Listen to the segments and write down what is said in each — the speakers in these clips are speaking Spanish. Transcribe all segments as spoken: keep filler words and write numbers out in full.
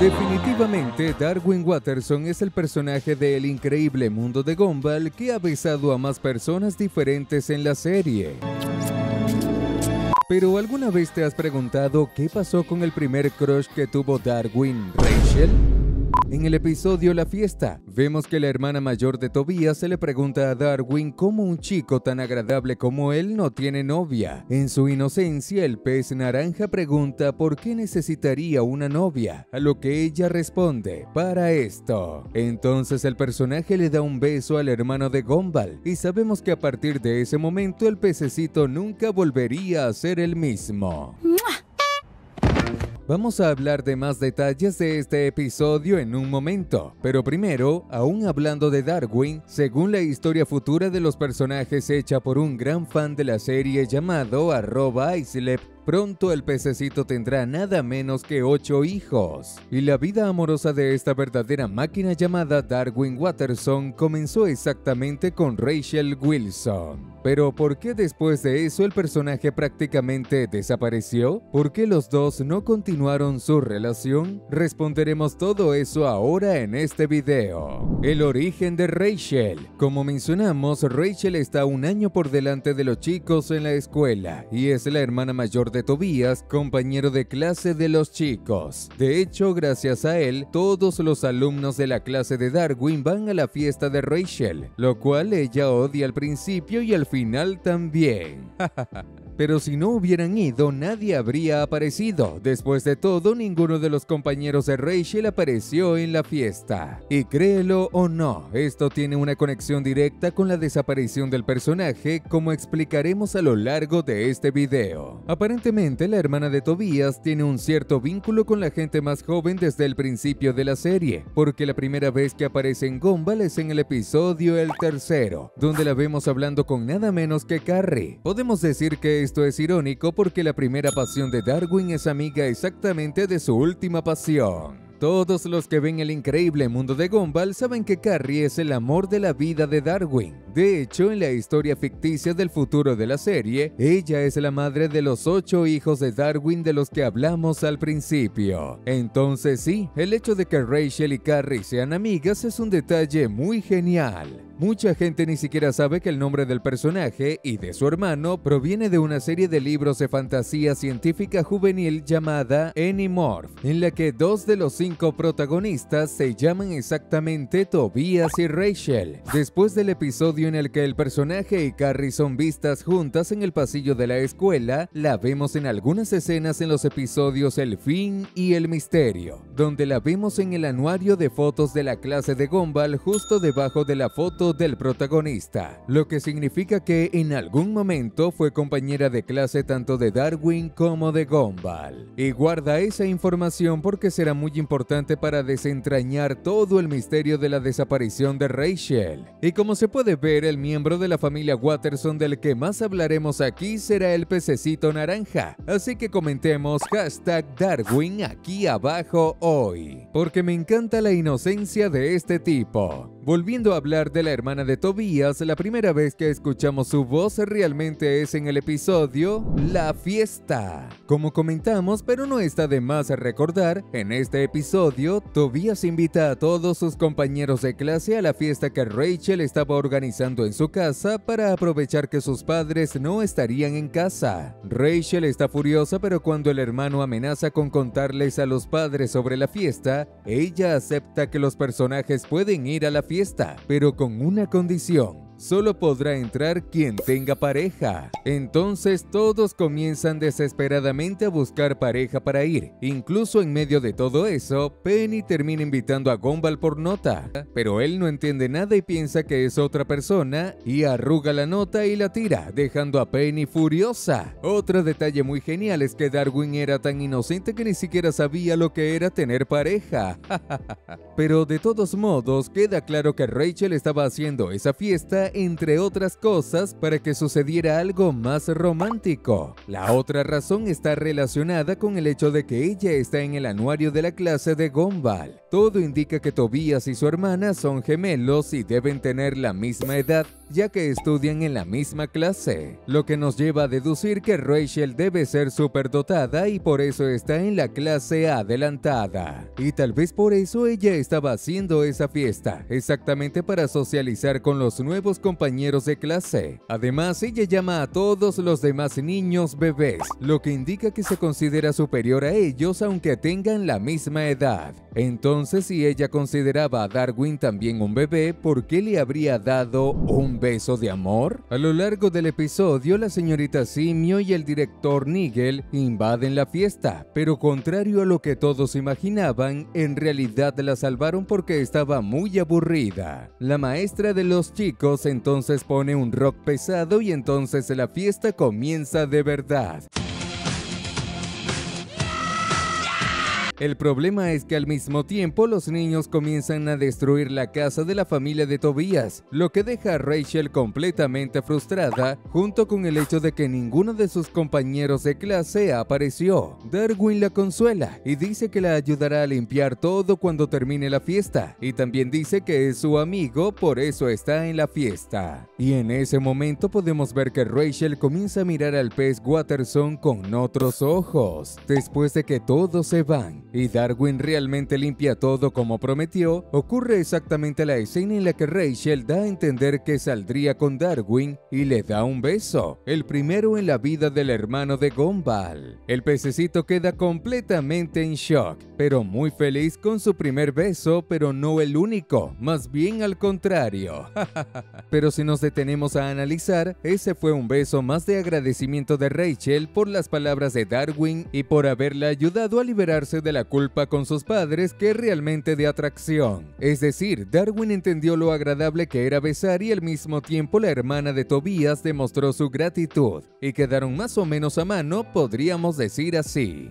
Definitivamente, Darwin Watterson es el personaje de El Increíble Mundo de Gumball que ha besado a más personas diferentes en la serie. Pero ¿alguna vez te has preguntado qué pasó con el primer crush que tuvo Darwin, Rachel? En el episodio La Fiesta, vemos que la hermana mayor de Tobias se le pregunta a Darwin cómo un chico tan agradable como él no tiene novia. En su inocencia, el pez naranja pregunta por qué necesitaría una novia, a lo que ella responde, para esto. Entonces el personaje le da un beso al hermano de Gumball, y sabemos que a partir de ese momento el pececito nunca volvería a ser el mismo. Vamos a hablar de más detalles de este episodio en un momento, pero primero, aún hablando de Darwin, según la historia futura de los personajes hecha por un gran fan de la serie llamado arroba Islep, pronto el pececito tendrá nada menos que ocho hijos. Y la vida amorosa de esta verdadera máquina llamada Darwin Watterson comenzó exactamente con Rachel Wilson. Pero ¿por qué después de eso el personaje prácticamente desapareció? ¿Por qué los dos no continuaron su relación? Responderemos todo eso ahora en este video. El origen de Rachel. Como mencionamos, Rachel está un año por delante de los chicos en la escuela y es la hermana mayor de Tobias, compañero de clase de los chicos. De hecho, gracias a él, todos los alumnos de la clase de Darwin van a la fiesta de Rachel, lo cual ella odia al principio y al final también. Pero si no hubieran ido, nadie habría aparecido. Después de todo, ninguno de los compañeros de Rachel apareció en la fiesta. Y créelo o no, esto tiene una conexión directa con la desaparición del personaje, como explicaremos a lo largo de este video. Aparentemente, la hermana de Tobias tiene un cierto vínculo con la gente más joven desde el principio de la serie, porque la primera vez que aparece en Gumball es en el episodio el tercero, donde la vemos hablando con nada menos que Carrie. Podemos decir que esto es irónico porque la primera pasión de Darwin es amiga exactamente de su última pasión. Todos los que ven El Increíble Mundo de Gumball saben que Carrie es el amor de la vida de Darwin. De hecho, en la historia ficticia del futuro de la serie, ella es la madre de los ocho hijos de Darwin de los que hablamos al principio. Entonces sí, el hecho de que Rachel y Carrie sean amigas es un detalle muy genial. Mucha gente ni siquiera sabe que el nombre del personaje y de su hermano proviene de una serie de libros de fantasía científica juvenil llamada Animorph, en la que dos de los cinco protagonistas se llaman exactamente Tobias y Rachel. Después del episodio en el que el personaje y Carrie son vistas juntas en el pasillo de la escuela, la vemos en algunas escenas en los episodios El Fin y El Misterio, donde la vemos en el anuario de fotos de la clase de Gumball justo debajo de la foto del protagonista, lo que significa que en algún momento fue compañera de clase tanto de Darwin como de Gumball. Y guarda esa información porque será muy importante para desentrañar todo el misterio de la desaparición de Rachel. Y como se puede ver, el miembro de la familia Watterson del que más hablaremos aquí será el pececito naranja, así que comentemos hashtag Darwin aquí abajo hoy, porque me encanta la inocencia de este tipo. Volviendo a hablar de la hermana de Tobias, la primera vez que escuchamos su voz realmente es en el episodio La Fiesta. Como comentamos, pero no está de más recordar, en este episodio, Tobias invita a todos sus compañeros de clase a la fiesta que Rachel estaba organizando en su casa para aprovechar que sus padres no estarían en casa. Rachel está furiosa, pero cuando el hermano amenaza con contarles a los padres sobre la fiesta, ella acepta que los personajes pueden ir a la fiesta, pero con una condición: solo podrá entrar quien tenga pareja. Entonces todos comienzan desesperadamente a buscar pareja para ir. Incluso en medio de todo eso, Penny termina invitando a Gumball por nota, pero él no entiende nada y piensa que es otra persona y arruga la nota y la tira, dejando a Penny furiosa. Otro detalle muy genial es que Darwin era tan inocente que ni siquiera sabía lo que era tener pareja. Pero de todos modos, queda claro que Rachel estaba haciendo esa fiesta, entre otras cosas, para que sucediera algo más romántico. La otra razón está relacionada con el hecho de que ella está en el anuario de la clase de Gumball. todo indica que Tobias y su hermana son gemelos y deben tener la misma edad, ya que estudian en la misma clase, lo que nos lleva a deducir que Rachel debe ser superdotada y por eso está en la clase adelantada. Y tal vez por eso ella estaba haciendo esa fiesta, exactamente para socializar con los nuevos compañeros de clase. Además, ella llama a todos los demás niños bebés, lo que indica que se considera superior a ellos aunque tengan la misma edad. Entonces, si ella consideraba a Darwin también un bebé, ¿por qué le habría dado un beso de amor? A lo largo del episodio, la señorita Simio y el director Nigel invaden la fiesta, pero contrario a lo que todos imaginaban, en realidad la salvaron porque estaba muy aburrida. La maestra de los chicos entonces pone un rock pesado y entonces la fiesta comienza de verdad. El problema es que al mismo tiempo los niños comienzan a destruir la casa de la familia de Tobias, lo que deja a Rachel completamente frustrada, junto con el hecho de que ninguno de sus compañeros de clase apareció. Darwin la consuela y dice que la ayudará a limpiar todo cuando termine la fiesta, y también dice que es su amigo, por eso está en la fiesta. Y en ese momento podemos ver que Rachel comienza a mirar al pez Watterson con otros ojos, después de que todos se van y Darwin realmente limpia todo como prometió. Ocurre exactamente la escena en la que Rachel da a entender que saldría con Darwin y le da un beso, el primero en la vida del hermano de Gumball. El pececito queda completamente en shock, pero muy feliz con su primer beso, pero no el único, más bien al contrario. Pero si nos detenemos a analizar, ese fue un beso más de agradecimiento de Rachel por las palabras de Darwin y por haberla ayudado a liberarse de la culpa con sus padres que realmente de atracción. Es decir, Darwin entendió lo agradable que era besar y al mismo tiempo la hermana de Tobias demostró su gratitud y quedaron más o menos a mano, podríamos decir así.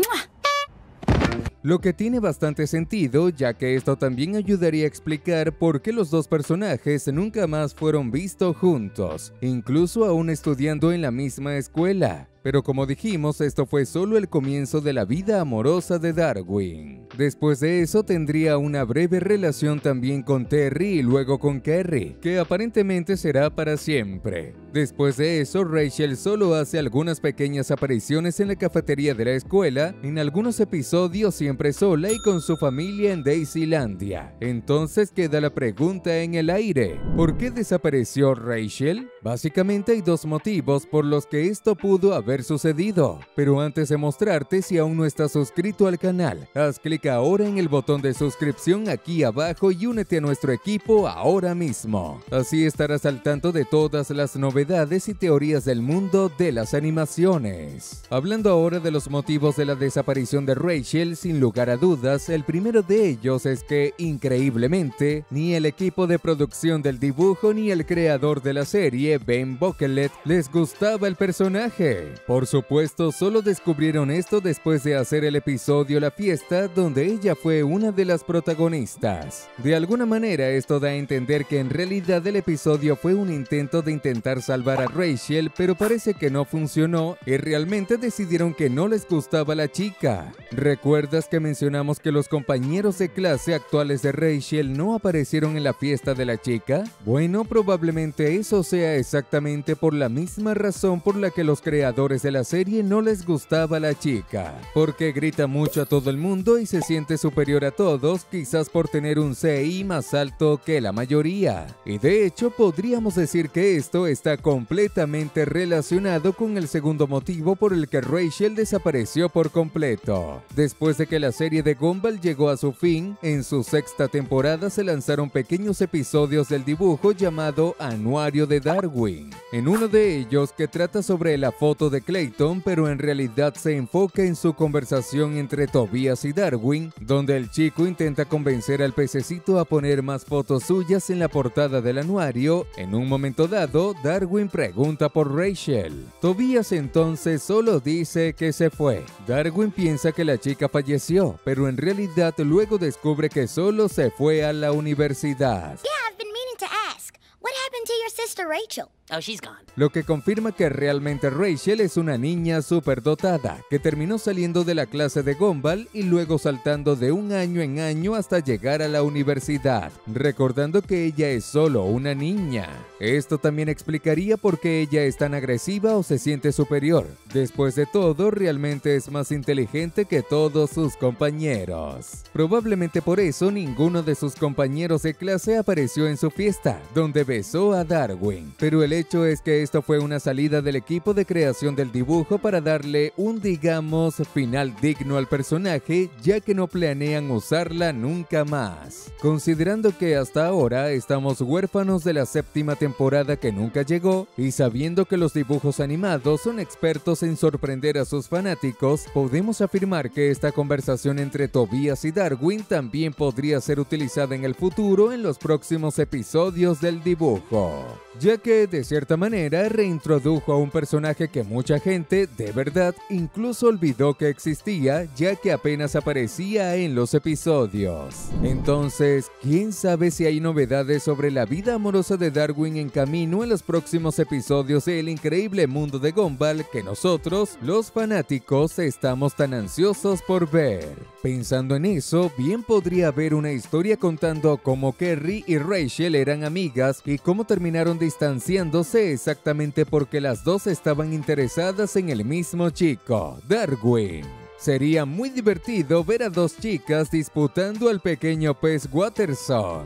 Lo que tiene bastante sentido, ya que esto también ayudaría a explicar por qué los dos personajes nunca más fueron vistos juntos, incluso aún estudiando en la misma escuela. Pero como dijimos, esto fue solo el comienzo de la vida amorosa de Darwin. Después de eso tendría una breve relación también con Terry y luego con Kerry, que aparentemente será para siempre. Después de eso, Rachel solo hace algunas pequeñas apariciones en la cafetería de la escuela, en algunos episodios siempre sola y con su familia en Daisylandia. Entonces queda la pregunta en el aire: ¿por qué desapareció Rachel? Básicamente hay dos motivos por los que esto pudo haber sucedido, pero antes de mostrarte, si aún no estás suscrito al canal, haz clic ahora en el botón de suscripción aquí abajo y únete a nuestro equipo ahora mismo. Así estarás al tanto de todas las novedades y teorías del mundo de las animaciones. Hablando ahora de los motivos de la desaparición de Rachel, sin lugar a dudas, el primero de ellos es que, increíblemente, ni el equipo de producción del dibujo ni el creador de la serie, Ben Bokelet, les gustaba el personaje. Por supuesto, solo descubrieron esto después de hacer el episodio La Fiesta, donde ella fue una de las protagonistas. De alguna manera, esto da a entender que en realidad el episodio fue un intento de intentar salvar a Rachel, pero parece que no funcionó y realmente decidieron que no les gustaba la chica. ¿Recuerdas que mencionamos que los compañeros de clase actuales de Rachel no aparecieron en la fiesta de la chica? Bueno, probablemente eso sea exactamente por la misma razón por la que los creadores de la serie no les gustaba la chica, porque grita mucho a todo el mundo y se siente superior a todos, quizás por tener un C I más alto que la mayoría. Y de hecho podríamos decir que esto está completamente relacionado con el segundo motivo por el que Rachel desapareció por completo. Después de que la serie de Gumball llegó a su fin, en su sexta temporada se lanzaron pequeños episodios del dibujo llamado Anuario de Darwin. En uno de ellos, que trata sobre la foto de Clayton, pero en realidad se enfoca en su conversación entre Tobias y Darwin, donde el chico intenta convencer al pececito a poner más fotos suyas en la portada del anuario. En un momento dado, Darwin pregunta por Rachel. Tobias entonces solo dice que se fue. Darwin piensa que la chica falleció, pero en realidad luego descubre que solo se fue a la universidad. Yeah, I've been meaning to ask. What happened to your sister Rachel? Oh, she's gone. Lo que confirma que realmente Rachel es una niña superdotada, que terminó saliendo de la clase de Gumball y luego saltando de un año en año hasta llegar a la universidad, recordando que ella es solo una niña. Esto también explicaría por qué ella es tan agresiva o se siente superior. Después de todo, realmente es más inteligente que todos sus compañeros. Probablemente por eso ninguno de sus compañeros de clase apareció en su fiesta, donde besó a Darwin. Pero el hecho es que esto fue una salida del equipo de creación del dibujo para darle un, digamos, final digno al personaje, ya que no planean usarla nunca más. Considerando que hasta ahora estamos huérfanos de la séptima temporada que nunca llegó, y sabiendo que los dibujos animados son expertos en sorprender a sus fanáticos, podemos afirmar que esta conversación entre Tobias y Darwin también podría ser utilizada en el futuro en los próximos episodios del dibujo, ya que de cierta manera reintrodujo a un personaje que mucha gente, de verdad, incluso olvidó que existía, ya que apenas aparecía en los episodios. Entonces, ¿quién sabe si hay novedades sobre la vida amorosa de Darwin en camino en los próximos episodios de El Increíble Mundo de Gumball que nosotros, los fanáticos, estamos tan ansiosos por ver? Pensando en eso, bien podría haber una historia contando cómo Kerry y Rachel eran amigas y cómo terminaron distanciándose exactamente porque las dos estaban interesadas en el mismo chico, Darwin. Sería muy divertido ver a dos chicas disputando al pequeño pez Watterson.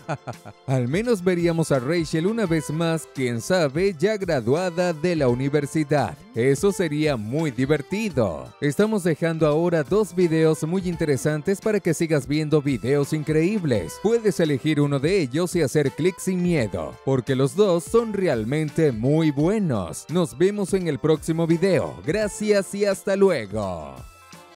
Al menos veríamos a Rachel una vez más, quién sabe, ya graduada de la universidad. Eso sería muy divertido. Estamos dejando ahora dos videos muy interesantes para que sigas viendo videos increíbles. Puedes elegir uno de ellos y hacer clic sin miedo, porque los dos son realmente muy buenos. Nos vemos en el próximo video. Gracias y hasta luego.